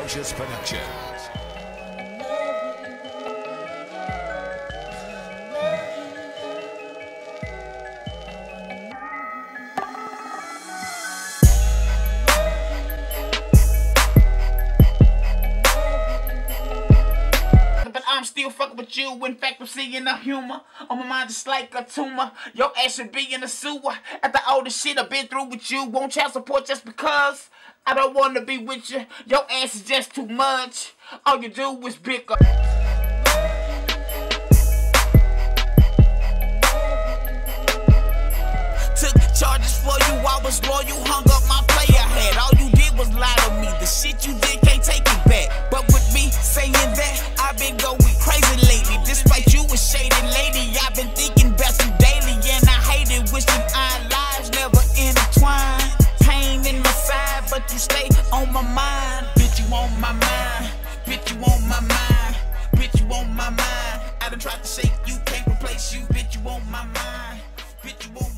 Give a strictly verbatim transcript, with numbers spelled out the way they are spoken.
Ferocious Productions. I'm still fucking with you. In fact, I'm seeing the humor on my mind just like a tumor. Your ass should be in the sewer. After all the shit I've been through with you, won't child support just because I don't want to be with you. Your ass is just too much. All you do is bicker. Took charges for you, I was loyal, hung up my player hat. All you did was lie to me. The shit you did can't take it back. But with me saying that, I've been going crazy lately. Despite you a shady lady, I've been thinking about you daily. And I hate it, wishing our lives never intertwined. Pain in my side, but you stay on my mind. Bitch, you on my mind. Bitch, you on my mind. Bitch, you on my mind. I done tried to shake you, can't replace you. Bitch, you on my mind. Bitch, you on my mind.